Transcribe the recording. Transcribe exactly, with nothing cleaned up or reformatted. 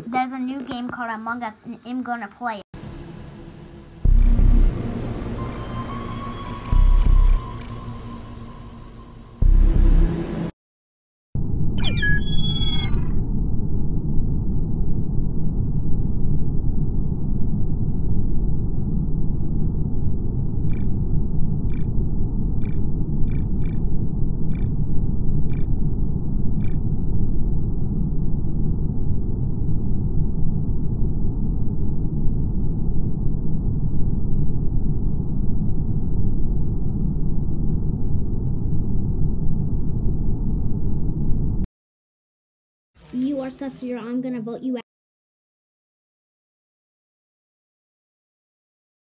There's a new game called Among Us, and I'm gonna play it. You are Cecil. I'm gonna vote you out.